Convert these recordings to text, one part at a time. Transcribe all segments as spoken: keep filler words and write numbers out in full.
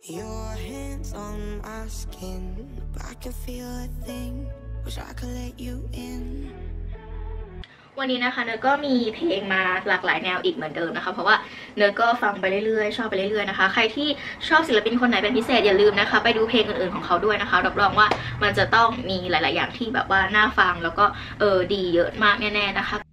Your hands on my skin, but I can feel a thing. Wish I could let you in. วันนี้นะคะเนยก็มีเพลงมาหลากหลายแนวอีกเหมือนเดิมนะคะเพราะว่าเนยก็ฟังไปเรื่อยๆชอบไปเรื่อยๆนะคะใครที่ชอบศิลปินคนไหนเป็นพิเศษอย่าลืมนะคะไปดูเพลงอื่นๆของเขาด้วยนะคะรับรองว่ามันจะต้องมีหลายๆอย่างที่แบบว่าน่าฟังแล้วก็เออดีเยอะมากแน่ๆนะคะ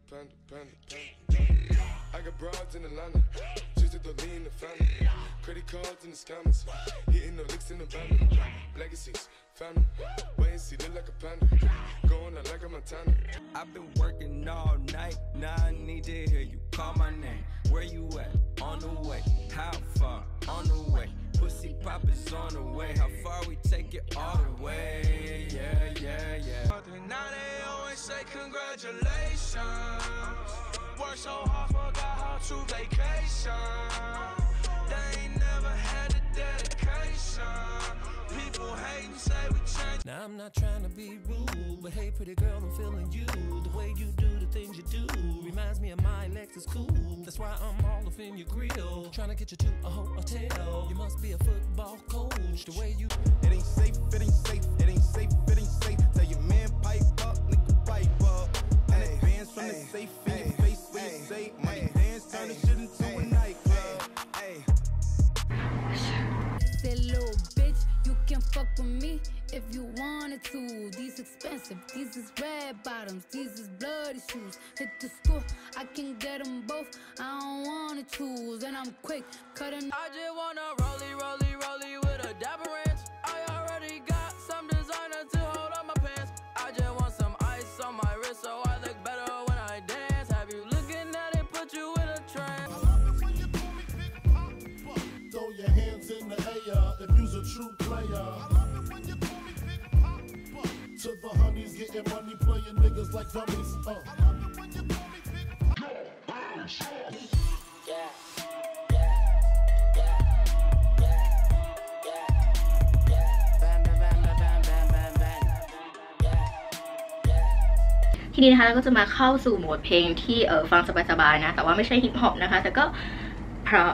I've been working all night, now I need to hear you call my name. Where you at? On the way. How far? On the way. Pussy pop is on the way. How far we take it all the way? Yeah, yeah, yeah. Now they always say congratulations. Work so hard, forgot how to vacation. They ain't never had the dedication. People hate and say we change. Now I'm not trying to be rude, but hey pretty girl, I'm feeling you. The way you do the things you do reminds me of my Lexus cool. That's why I'm all up in your grill, trying to get you to a hotel. You must be a football coach. The way you it ain't safe, it ain't safe, it ain't safe, it ain't safe. Tell your man pipe up, nigga pipe up. And advance from the safe in your face when you say money dance, turn the shit into a nightclub. Hey. That little bitch, you can fuck with me if you wanted to. These expensive, these is red bottoms, these is bloody shoes. Hit the school, I can get them both. I don't wanna choose, and I'm quick cutting. I just wanna rollie, rollie, rollie with a dapper ranch. I already got some designer to hold up my pants. I just want some ice on my wrist so I look better when I dance. Have you looking at it, put you in a trance. I love it when you call me Big Papa. Throw your hands in the air if you's a true player. I love it when you call me Big Papa. To the honeys getting money, playing niggas like dummies. Uh. I love it when you call me Big Papa. Yeah. ทีนี้นะคะเราก็จะมาเข้าสู่โหมดเพลงที่เออฟังสบายๆนะแต่ว่าไม่ใช่ฮิปฮอปนะคะแต่ก็เพราะ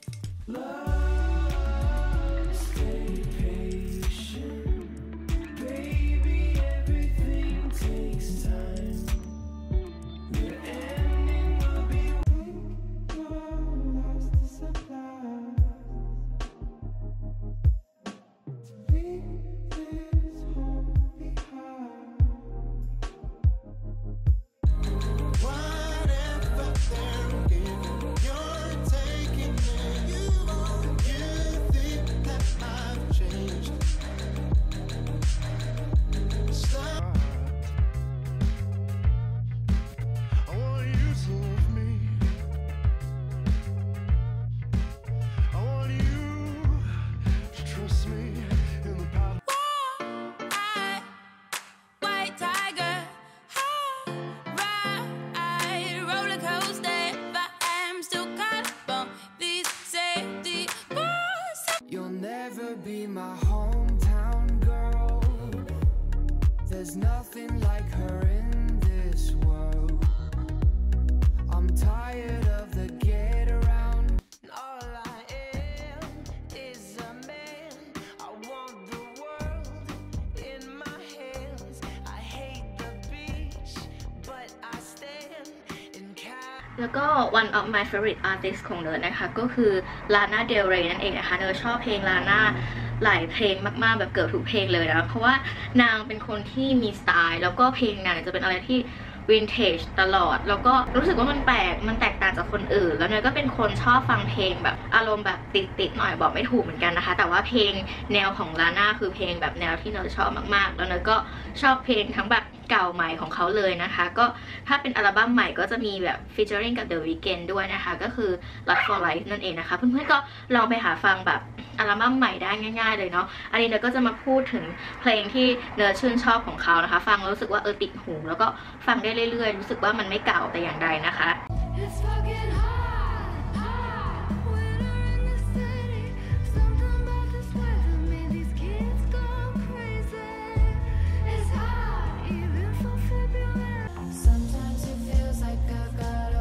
Be my hometown girl. There's nothing like her in this world. I'm tired of the get around. All I am is a man. I want the world in my hands. I hate the beach, but I stand in Cal. แล้วก็ one of my favorite artist ของเนยนะคะก็คือ Lana Del Rey นั่นเองนะคะเนยชอบเพลง Lana หลายเพลงมากๆแบบเกือบทุกเพลงเลยนะเพราะว่านางเป็นคนที่มีสไตล์แล้วก็เพลงนางจะเป็นอะไรที่วินเทจตลอดแล้วก็รู้สึกว่ามันแปลกมันแตกต่างจากคนอื่นแล้วเนยก็เป็นคนชอบฟังเพลงแบบอารมณ์แบบติดๆหน่อยบอกไม่ถูกเหมือนกันนะคะแต่ว่าเพลงแนวของ Lana คือเพลงแบบแนวที่เนยชอบมากๆแล้วเนยก็ชอบเพลงทั้งแบบเก่าใหม่ของเขาเลยนะคะก็ถ้าเป็นอัลบั้มใหม่ก็จะมีแบบ featuring กับ The Weeknd ด้วยนะคะก็คือ Love for Life นั่นเองนะคะเพื่อนๆก็ลองไปหาฟังแบบอัลบั้มใหม่ได้ง่ายๆเลยเนาะอันนี้เนยก็จะมาพูดถึงเพลงที่เนยชื่นชอบของเขานะคะฟังแล้วรู้สึกว่าเออติดหูแล้วก็ฟังได้เรื่อยๆรู้สึกว่ามันไม่เก่าแต่อย่างใดนะคะ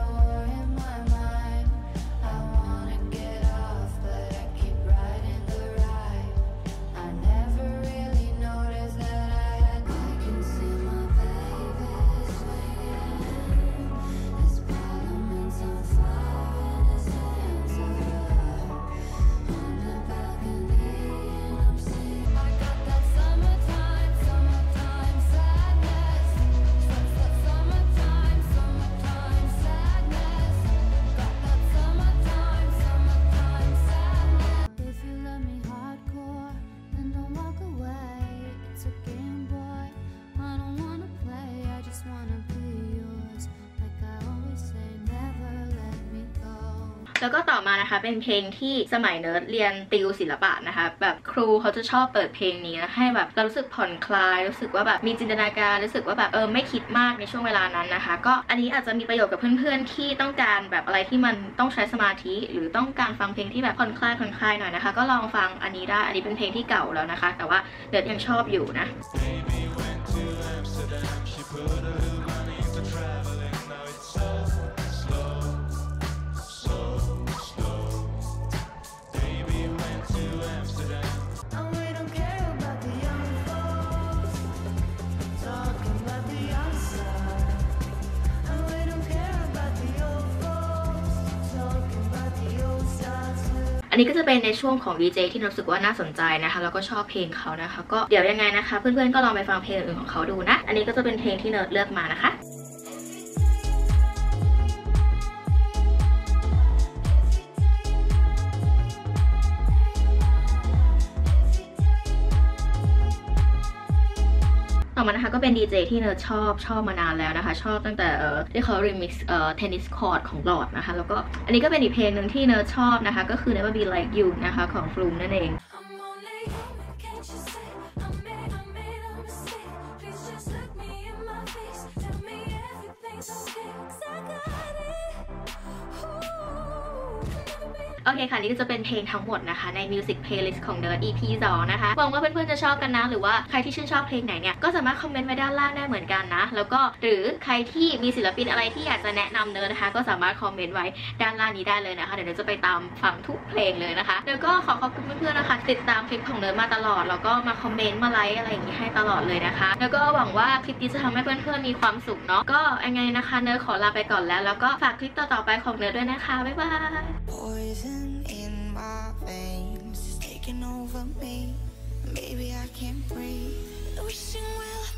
I wanna get off, but I keep riding the แล้วก็ต่อมานะคะเป็นเพลงที่สมัยเนิร์ดเรียนติวศิลปะนะคะแบบครูเขาจะชอบเปิดเพลงนี้นะให้แบบเรารู้สึกผ่อนคลายรู้สึกว่าแบบมีจินตนาการรู้สึกว่าแบบเออไม่คิดมากในช่วงเวลานั้นนะคะก็อันนี้อาจจะมีประโยชน์กับเพื่อนๆที่ต้องการแบบอะไรที่มันต้องใช้สมาธิหรือต้องการฟังเพลงที่แบบผ่อนคลายผ่อนคลายหน่อยนะคะก็ลองฟังอันนี้ได้อันนี้เป็นเพลงที่เก่าแล้วนะคะแต่ว่าเนิร์ดยังชอบอยู่นะอันนี้ก็จะเป็นในช่วงของ วี เจ ที่รู้สึกว่าน่าสนใจนะคะแล้วก็ชอบเพลงเขานะคะก็เดี๋ยวยังไงนะคะเพื่อนๆก็ลองไปฟังเพลงอื่นของเขาดูนะอันนี้ก็จะเป็นเพลงที่เนิร์ดเลือกมานะคะต่อมานะคะก็เป็นดีเจที่เนิร์ดชอบชอบมานานแล้วนะคะชอบตั้งแต่เออที่เขา remix เอ่อ tennis court ของหลอดนะคะแล้วก็อันนี้ก็เป็นอีกเพลงหนึ่งที่เนิร์ดชอบนะคะก็คือ Never Be Like You นะคะของ Flume นั่นเองโอเคค่ะนี่ก็จะเป็นเพลงทั้งหมดนะคะใน Music Playlist ของ Nerd อี พี สองนะคะหวังว่าเพื่อนๆจะชอบกันนะหรือว่าใครที่ชื่นชอบเพลงไหนเนี่ยก็สามารถคอมเมนต์ไว้ด้านล่างได้เหมือนกันนะแล้วก็หรือใครที่มีศิลปินอะไรที่อยากจะแนะนำเนิร์ดนะคะก็สามารถคอมเมนต์ไว้ด้านล่างนี้ได้เลยนะคะเดี๋ยวเราจะไปตามฟังทุกเพลงเลยนะคะแล้วก็ขอขอบคุณเพื่อนๆนะคะติดตามคลิปของเนิร์ดมาตลอดแล้วก็มาคอมเมนต์มาไลค์อะไรอย่างนี้ให้ตลอดเลยนะคะแล้วก็หวังว่าคลิปนี้จะทำให้เพื่อนๆมีความสุขเนาะก็ยังไงนะคะเนิร์ดขอลาไปก่อนแล้วแล้วก็ฝากคลิปต่อๆไปของเนิร์ดด้วยนะคะบ๊ายบาย My veins is taking over me. Maybe I can't breathe. Wishing well.